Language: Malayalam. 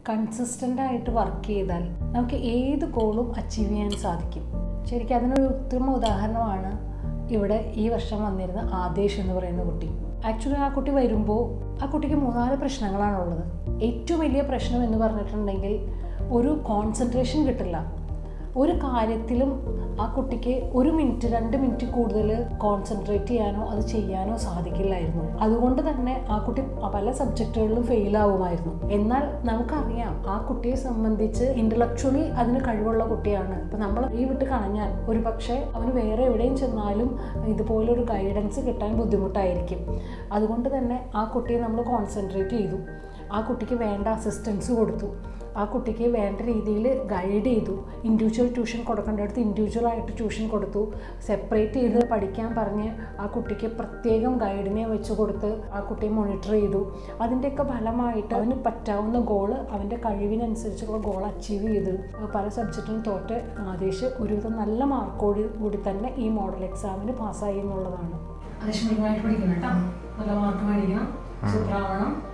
കൺസിസ്റ്റൻ്റായിട്ട് വർക്ക് ചെയ്താൽ നമുക്ക് ഏത് ഗോളും അച്ചീവ് ചെയ്യാൻ സാധിക്കും. ശരിക്കും അതിനൊരു ഉത്തമ ഉദാഹരണമാണ് ഇവിടെ ഈ വർഷം വന്നിരുന്ന ആദേശ് എന്ന് പറയുന്ന കുട്ടി. ആക്ച്വലി ആ കുട്ടി വരുമ്പോൾ ആ കുട്ടിക്ക് 3-4 പ്രശ്നങ്ങളാണുള്ളത്. ഏറ്റവും വലിയ പ്രശ്നം എന്ന് പറഞ്ഞിട്ടുണ്ടെങ്കിൽ ഒരു കോൺസെൻട്രേഷൻ കിട്ടില്ല. ഒരു കാര്യത്തിലും ആ കുട്ടിക്ക് 1 മിനിറ്റ് 2 മിനിറ്റ് കൂടുതൽ കോൺസെൻട്രേറ്റ് ചെയ്യാനോ അത് ചെയ്യാനോ സാധിക്കില്ലായിരുന്നു. അതുകൊണ്ട് തന്നെ ആ കുട്ടി പല സബ്ജക്റ്റുകളിലും ഫെയിലാവുമായിരുന്നു. എന്നാൽ നമുക്കറിയാം ആ കുട്ടിയെ സംബന്ധിച്ച് ഇൻ്റലക്ച്വലി അതിന് കഴിവുള്ള കുട്ടിയാണ്. ഇപ്പം നമ്മൾ ഈ വിട്ട് കളഞ്ഞാൽ ഒരു പക്ഷേ അവന് വേറെ എവിടെയും ചെന്നാലും ഇതുപോലൊരു ഗൈഡൻസ് കിട്ടാൻ ബുദ്ധിമുട്ടായിരിക്കും. അതുകൊണ്ട് തന്നെ ആ കുട്ടിയെ നമ്മൾ കോൺസെൻട്രേറ്റ് ചെയ്തു. ആ കുട്ടിക്ക് വേണ്ട അസിസ്റ്റൻസ് കൊടുത്തു. ആ കുട്ടിക്ക് വേണ്ട രീതിയിൽ ഗൈഡ് ചെയ്തു. ഇൻഡിവിജ്വൽ ട്യൂഷൻ കൊടുക്കേണ്ടടുത്ത് ഇൻഡിവിജ്വലായിട്ട് ട്യൂഷൻ കൊടുത്തു. സെപ്പറേറ്റ് ചെയ്ത് പഠിക്കാൻ പറഞ്ഞ് ആ കുട്ടിക്ക് പ്രത്യേകം ഗൈഡിനെ വെച്ച് കൊടുത്ത് ആ കുട്ടിയെ മോണിറ്റർ ചെയ്തു. അതിൻ്റെയൊക്കെ ഫലമായിട്ട് അവന് പറ്റാവുന്ന ഗോള്, അവൻ്റെ കഴിവിനനുസരിച്ചുള്ള ഗോൾ അച്ചീവ് ചെയ്തു. പല സബ്ജക്റ്റിനും തോറ്റ് ആദേശ് ഒരുവിധം നല്ല മാർക്കോട് കൂടി തന്നെ ഈ മോഡൽ എക്സാമിന് പാസ്സായി എന്നുള്ളതാണ്. ആദേശ് നന്നായിട്ട് പഠിക്കണം കേട്ടോ, നല്ല മാർക്ക് മേടിക്കണം, സൂപ്പറാവണം.